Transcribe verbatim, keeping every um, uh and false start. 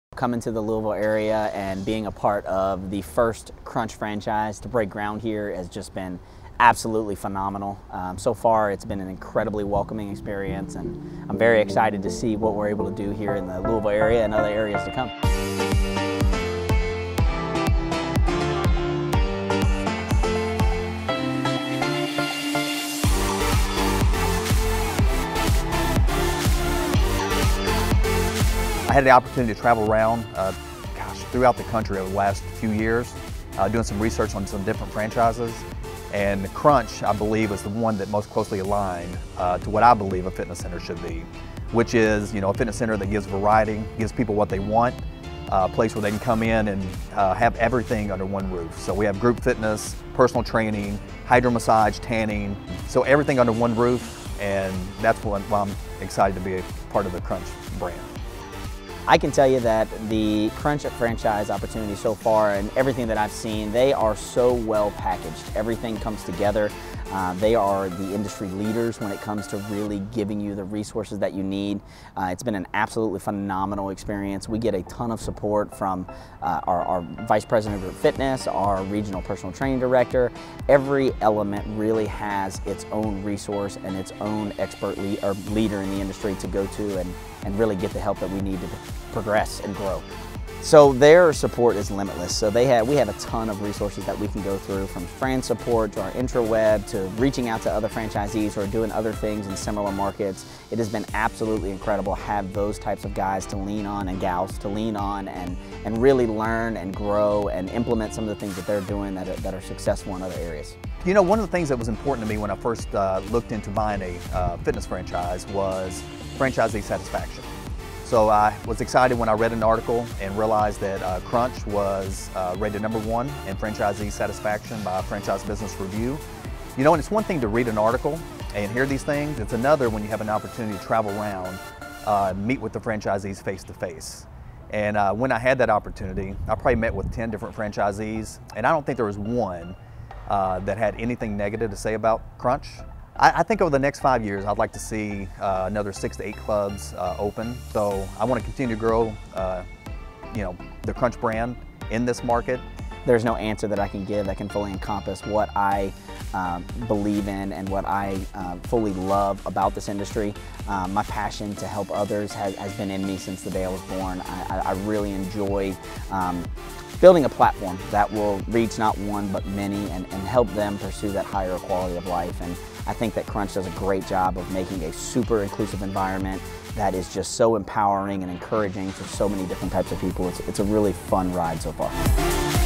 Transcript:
Coming to the Louisville area and being a part of the first Crunch franchise to break ground here has just been absolutely phenomenal. Um, so far it's been an incredibly welcoming experience, and I'm very excited to see what we're able to do here in the Louisville area and other areas to come. I had the opportunity to travel around uh, gosh, throughout the country over the last few years, uh, doing some research on some different franchises. And Crunch, I believe, is the one that most closely aligned uh, to what I believe a fitness center should be, which is, you know, a fitness center that gives variety, gives people what they want, uh, a place where they can come in and uh, have everything under one roof. So we have group fitness, personal training, hydro massage, tanning, so everything under one roof, and that's why I'm excited to be a part of the Crunch brand. I can tell you that the Crunch franchise opportunity so far and everything that I've seen, they are so well packaged. Everything comes together. Uh, they are the industry leaders when it comes to really giving you the resources that you need. Uh, it's been an absolutely phenomenal experience. We get a ton of support from uh, our, our Vice President of Fitness, our Regional Personal Training Director. Every element really has its own resource and its own expert lead, or leader in the industry to go to and, and really get the help that we need to progress and grow. So their support is limitless. So they have, we have a ton of resources that we can go through, from friend support to our intraweb to reaching out to other franchisees who are doing other things in similar markets. It has been absolutely incredible to have those types of guys to lean on and gals to lean on and, and really learn and grow and implement some of the things that they're doing that are, that are successful in other areas. You know, one of the things that was important to me when I first uh, looked into buying a uh, fitness franchise was franchisee satisfaction. So I was excited when I read an article and realized that uh, Crunch was uh, rated number one in franchisee satisfaction by Franchise Business Review. You know, and it's one thing to read an article and hear these things. It's another when you have an opportunity to travel around, uh, meet with the franchisees face to face. And uh, when I had that opportunity, I probably met with ten different franchisees, and I don't think there was one uh, that had anything negative to say about Crunch. I think over the next five years, I'd like to see uh, another six to eight clubs uh, open. So I want to continue to grow, uh, you know, the Crunch brand in this market. There's no answer that I can give that can fully encompass what I um, believe in and what I uh, fully love about this industry. Um, my passion to help others has, has been in me since the day I was born. I, I really enjoy um, building a platform that will reach not one but many and, and help them pursue that higher quality of life. And I think that Crunch does a great job of making a super inclusive environment that is just so empowering and encouraging to so many different types of people. It's, it's a really fun ride so far.